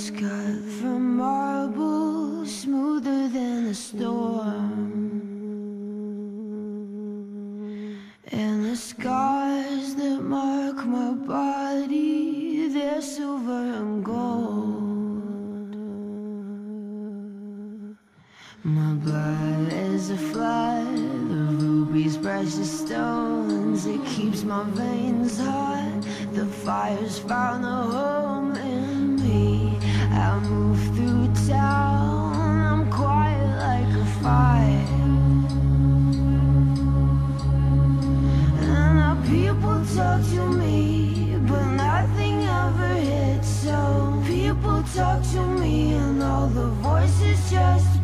was cut from marble, smoother than a storm. And the scars that mark my body, they're silver and gold. My blood is a flood, the rubies, precious stones. It keeps my veins hot, the fire's found a home in me. I move through town, I'm quiet like a fire. And the people talk to me, but nothing ever hits. So people talk to me and all the voices just